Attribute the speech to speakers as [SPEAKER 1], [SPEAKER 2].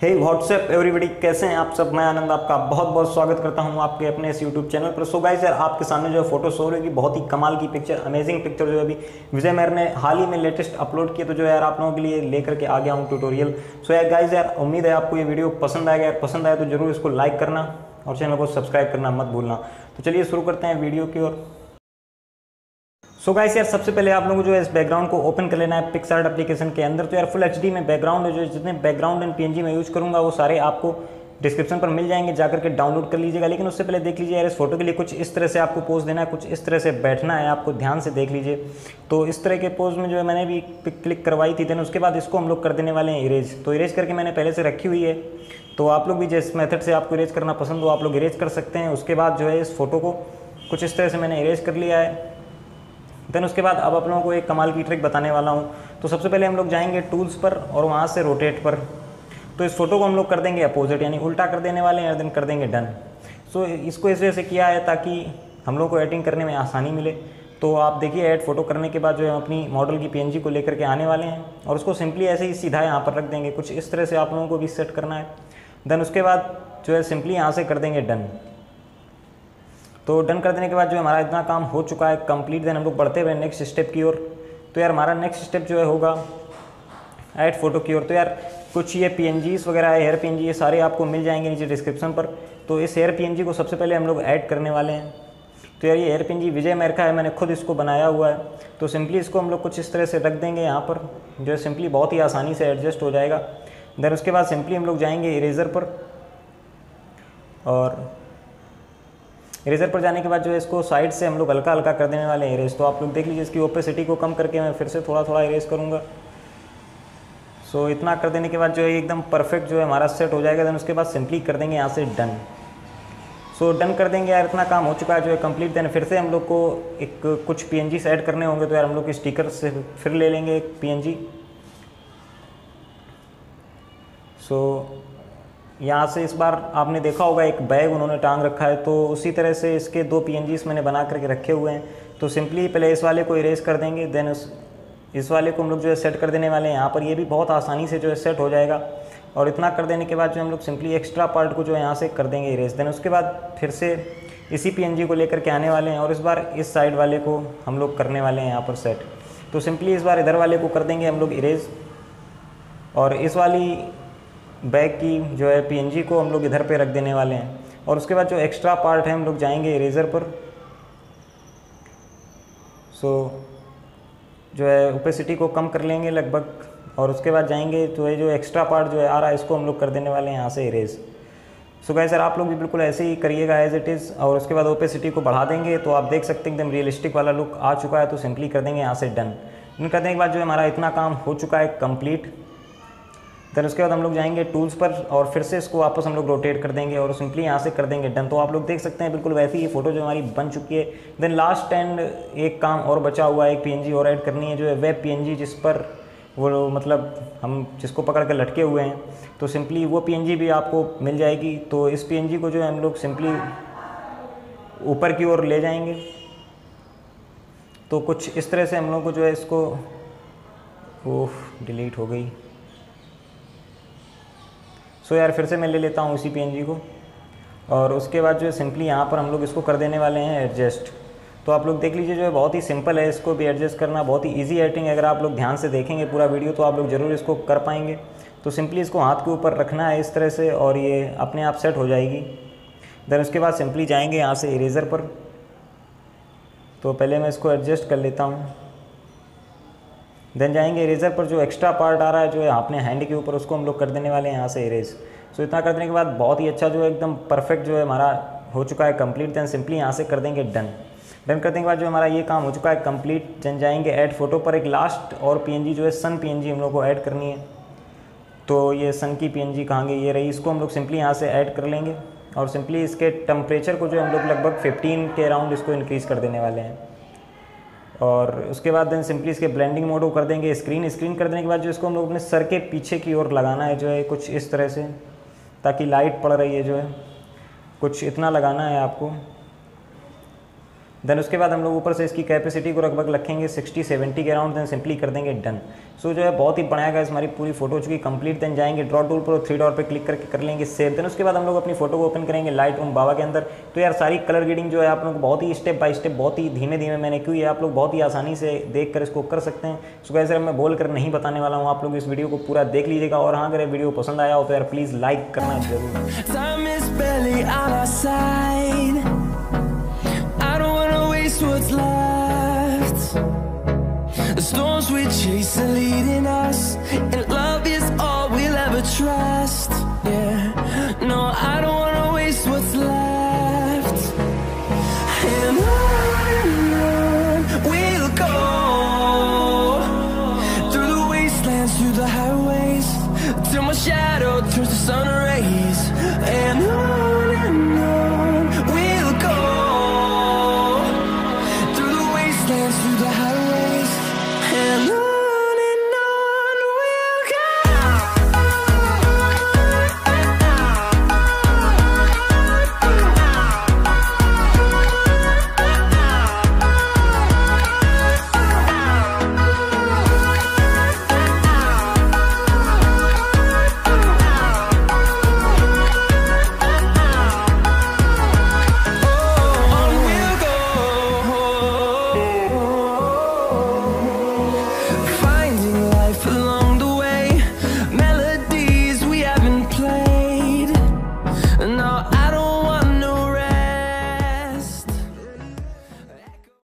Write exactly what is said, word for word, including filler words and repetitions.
[SPEAKER 1] हे WhatsApp everybody, कैसे हैं आप सब। मैं आनंद आपका बहुत बहुत स्वागत करता हूं आपके अपने इस यूट्यूब चैनल पर। सो गाइस यार, आपके सामने जो फोटो शो होगी बहुत ही कमाल की पिक्चर, अमेजिंग पिक्चर जो अभी विजय मेहर ने हाल ही में लेटेस्ट अपलोड किया, तो जो यार आप लोगों के लिए लेकर के आ गया हूं ट्यूटोरियल। सो यार गाइस यार, उम्मीद है आपको ये वीडियो पसंद आएगा। यार पसंद आए तो जरूर इसको लाइक करना और चैनल को सब्सक्राइब करना मत भूलना। तो चलिए शुरू करते हैं वीडियो की ओर। सो गाइस यार, सबसे पहले आप लोगों को जो है इस बैकग्राउंड को ओपन कर लेना है पिक्सआर्ट एप्लीकेशन के अंदर। तो यार फुल एचडी में बैकग्राउंड है, जो जितने बैकग्राउंड एंड पीएनजी में यूज करूंगा वो सारे आपको डिस्क्रिप्शन पर मिल जाएंगे, जाकर के डाउनलोड कर लीजिएगा। लेकिन उससे पहले देख लीजिए यार, इस फोटो के लिए कुछ इस तरह से आपको पोज देना है, कुछ इस तरह से बैठना है, आपको ध्यान से देख लीजिए। तो इस तरह के पोज में जो है मैंने भी पिक क्लिक करवाई थी। देन उसके बाद इसको हम लोग कर देने वाले हैं इरेज। तो इरेज करके मैंने पहले से रखी हुई है, तो आप लोग भी जिस मेथड से आपको इरेज करना पसंद हो आप लोग इरेज कर सकते हैं। उसके बाद जो है इस फोटो को कुछ इस तरह से मैंने इरेज कर लिया है। देन उसके बाद अब आप लोगों को एक कमाल की ट्रिक बताने वाला हूँ। तो सबसे पहले हम लोग जाएंगे टूल्स पर और वहाँ से रोटेट पर। तो इस फोटो को हम लोग कर देंगे अपोजिट, यानी उल्टा कर देने वाले हैं, देन कर देंगे डन। सो इसको इस वजह से किया है ताकि हम लोग को एडिटिंग करने में आसानी मिले। तो आप देखिए, ऐड फोटो करने के बाद जो है अपनी मॉडल की पीएनजी को लेकर के आने वाले हैं और उसको सिंपली ऐसे ही सीधा यहाँ पर रख देंगे। कुछ इस तरह से आप लोगों को भी सेट करना है। देन उसके बाद जो है सिंपली यहाँ से कर देंगे डन। तो डन कर देने के बाद जो हमारा इतना काम हो चुका है कंप्लीट। देन हम लोग बढ़ते हुए नेक्स्ट स्टेप की ओर। तो यार हमारा नेक्स्ट स्टेप जो है होगा ऐड फोटो की ओर। तो यार कुछ ये पीएनजीस वगैरह है, हेयर पीएनजी, ये सारे आपको मिल जाएंगे नीचे डिस्क्रिप्शन पर। तो इस हेयर पीएनजी को सबसे पहले हम लोग ऐड करने वाले हैं। तो यार ये हेयर पीएनजी विजय मेहर का है, मैंने खुद इसको बनाया हुआ है। तो सिंपली इसको हम लोग कुछ इस तरह से रख देंगे यहाँ पर, जो है सिंपली बहुत ही आसानी से एडजस्ट हो जाएगा। देन उसके बाद सिंपली हम लोग जाएंगे इरेज़र पर, और इरेजर पर जाने के बाद जो है इसको साइड से हम लोग हल्का हल्का कर देने वाले हैं इरेज। तो आप लोग देख लीजिए, इसकी ओपेसिटी को कम करके मैं फिर से थोड़ा थोड़ा इरेज करूँगा। सो इतना कर देने के बाद जो है एकदम परफेक्ट जो है हमारा सेट हो जाएगा। देन उसके बाद सिंपली कर देंगे यहाँ से डन। सो डन कर देंगे यार, इतना काम हो चुका है जो है कंप्लीट। देन फिर से हम लोग को एक कुछ पीएनजी ऐड करने होंगे। तो यार हम लोग स्टिकर से फिर ले लेंगे एक पीएनजी। सो यहाँ से इस बार आपने देखा होगा एक बैग उन्होंने टांग रखा है, तो उसी तरह से इसके दो पीएनजीस मैंने बना करके रखे हुए हैं। तो सिंपली पहले इस वाले को इरेज कर देंगे, देन उस इस वाले को हम लोग जो है सेट कर देने वाले हैं यहाँ पर। ये भी बहुत आसानी से जो है सेट हो जाएगा। और इतना कर देने के बाद जो हम लोग सिंपली एक्स्ट्रा पार्ट को जो है यहाँ से कर देंगे इरेज। देन उसके बाद फिर से इसी पीएनजी को लेकर के आने वाले हैं और इस बार इस साइड वाले को हम लोग करने वाले हैं यहाँ पर सेट। तो सिंपली इस बार इधर वाले को कर देंगे हम लोग इरेज, और इस वाली बैग की जो है पीएनजी को हम लोग इधर पे रख देने वाले हैं। और उसके बाद जो एक्स्ट्रा पार्ट है हम लोग जाएंगे इरेज़र पर। सो जो है ओपेसिटी को कम कर लेंगे लगभग, और उसके बाद जाएंगे तो ये जो एक्स्ट्रा पार्ट जो है आ रहा है इसको हम लोग कर देने वाले हैं यहाँ से इरेज। सो गाइस सर, आप लोग भी बिल्कुल ऐसे ही करिएगा एज इट इज़। और उसके बाद ओपेसिटी को बढ़ा देंगे, तो आप देख सकते हैं एकदम रियलिस्टिक वाला लुक आ चुका है। तो सिंपली कर देंगे यहाँ से डन। डन करने के बाद जो है हमारा इतना काम हो चुका है कंप्लीट। देन उसके बाद हम लोग जाएंगे टूल्स पर और फिर से इसको वापस हम लोग रोटेट कर देंगे और सिंपली यहाँ से कर देंगे डन। तो आप लोग देख सकते हैं बिल्कुल वैसी ही फोटो जो हमारी बन चुकी है। देन लास्ट एंड एक काम और बचा हुआ है, एक पीएनजी और ऐड करनी है, जो है वेब पीएनजी, जिस पर वो मतलब हम जिसको पकड़ कर लटके हुए हैं। तो सिंपली वो पीएनजी भी आपको मिल जाएगी। तो इस पीएनजी को जो है हम लोग सिंपली ऊपर की ओर ले जाएंगे। तो कुछ इस तरह से हम लोग को जो है इसको, ओह डिलीट हो गई। सो यार फिर से मैं ले लेता हूँ इसी पीएनजी को, और उसके बाद जो है सिंपली यहाँ पर हम लोग इसको कर देने वाले हैं एडजस्ट। तो आप लोग देख लीजिए, जो है बहुत ही सिंपल है, इसको भी एडजस्ट करना बहुत ही इजी एडिटिंग। अगर आप लोग ध्यान से देखेंगे पूरा वीडियो तो आप लोग ज़रूर इसको कर पाएंगे। तो सिंपली इसको हाथ के ऊपर रखना है इस तरह से और ये अपने आप सेट हो जाएगी। देन उसके बाद सिंपली जाएंगे यहाँ से इरेज़र पर। तो पहले मैं इसको एडजस्ट कर लेता हूँ। देन जाएंगे इरेज़र पर, जो एक्स्ट्रा पार्ट आ रहा है जो है अपने हैंड के ऊपर, उसको हम लोग कर देने वाले हैं यहाँ से इरेज। सो इतना कर देने के बाद बहुत ही अच्छा जो है एकदम परफेक्ट जो है हमारा हो चुका है कंप्लीट। देन सिंपली यहाँ से कर देंगे डन। डन करने के बाद जो हमारा ये काम हो चुका है कंप्लीट। देन जाएंगे ऐड फोटो पर, एक लास्ट और पीएनजी जो है सन पीएनजी हम लोग को ऐड करनी है। तो ये सन की पीएनजी कहाँ गई, ये रही। इसको हम लोग सिंपली यहाँ से ऐड कर लेंगे और सिंपली इसके टेम्परेचर को जो हम लोग लगभग फिफ्टीन के अराउंड इसको इंक्रीज़ कर देने वाले हैं। और उसके बाद देन सिंपली इसके ब्लेंडिंग मोड को कर देंगे स्क्रीन। स्क्रीन कर देने के बाद जो इसको हम लोग अपने सर के पीछे की ओर लगाना है, जो है कुछ इस तरह से, ताकि लाइट पड़ रही है जो है कुछ इतना लगाना है आपको। देन उसके बाद हम लोग ऊपर से इसकी कैपेसिटी को लगभग रखेंगे सिक्सटी सेवेंटी के अराउंड, देन सिंपली कर देंगे डन। सो so, जो है बहुत ही बढ़िया गाइस हमारी पूरी फोटो हो चुकी कंप्लीट। देन जाएंगे ड्रॉ टूल पर, थ्री डॉट पे क्लिक करके कर लेंगे सेव। देन उसके बाद हम लोग अपनी फोटो को ओपन करेंगे लाइट रूम बाबा के अंदर। तो यार सारी कलर ग्रेडिंग जो है आप लोग बहुत ही स्टेप बाय स्टेप बहुत ही धीमे धीमे मैंने की है, आप लोग बहुत ही आसानी से देख कर इसको कर सकते हैं। सो गाइस मैं बोल कर नहीं बताने वाला हूँ, आप लोग इस वीडियो को पूरा देख लीजिएगा। और हाँ, अगर वीडियो पसंद आया हो तो यार प्लीज़ लाइक करना जरूर।
[SPEAKER 2] The storms we chase are leading us, and love is all we'll ever trust. Yeah, no, I don't wanna waste what's left. And on and on we'll go, through the wastelands, through the highways, till my shadow turns to sun rays. And on